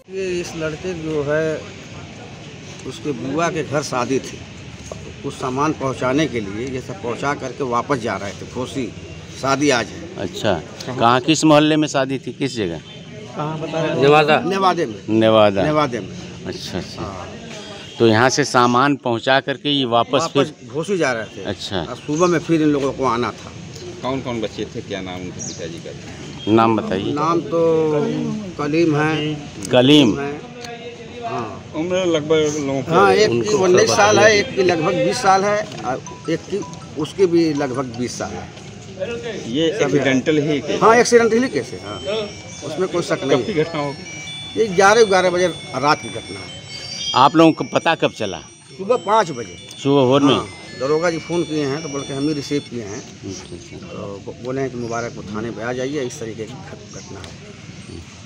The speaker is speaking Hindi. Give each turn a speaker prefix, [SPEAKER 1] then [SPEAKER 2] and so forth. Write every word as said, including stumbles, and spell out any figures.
[SPEAKER 1] ये इस लड़के जो है उसके बुआ के घर शादी थी, कुछ सामान पहुंचाने के लिए ये सब पहुंचा करके वापस जा रहे थे। खोसी शादी आज है।
[SPEAKER 2] अच्छा, कहाँ किस मोहल्ले में शादी थी, किस जगह?
[SPEAKER 1] कहाँ बता रहे?
[SPEAKER 3] नेवादा
[SPEAKER 1] नेवादे में।
[SPEAKER 2] नेवादा
[SPEAKER 1] नेवादे में।
[SPEAKER 2] अच्छा अच्छा।
[SPEAKER 1] हाँ।
[SPEAKER 2] तो यहाँ से सामान पहुँचा करके ये वापस,
[SPEAKER 1] वापस
[SPEAKER 2] फिर
[SPEAKER 1] घोसी जा रहे थे।
[SPEAKER 2] अच्छा।
[SPEAKER 1] और सुबह में फिर इन लोगों को आना था।
[SPEAKER 3] कौन कौन बच्चे थे, क्या नाम उनके पिताजी का?
[SPEAKER 2] नाम बताइए।
[SPEAKER 1] नाम तो कलीम है।
[SPEAKER 2] कलीम
[SPEAKER 1] है। हाँ
[SPEAKER 3] उम्र लगभग लोगों की
[SPEAKER 1] हाँ, एक की उन्नीस साल है, एक की लगभग बीस साल है और एक की उसकी भी लगभग बीस साल है।
[SPEAKER 3] ये एक्सीडेंटल ही के?
[SPEAKER 1] हाँ, एक्सीडेंटली केस है। हाँ, उसमें कोई शक नहीं।
[SPEAKER 3] कब की घटना होगी?
[SPEAKER 1] ये ग्यारह ग्यारह बजे रात की घटना है।
[SPEAKER 2] आप लोगों को पता कब चला?
[SPEAKER 1] सुबह पाँच बजे
[SPEAKER 2] सुबह भोर में?
[SPEAKER 1] हाँ, दरोगा जी फ़ोन किए हैं तो बोल के हम ही रिसीव किए हैं। तो बोले हैं कि मुबारक को थाने पे आ जाइए, इस तरीके की घटना है।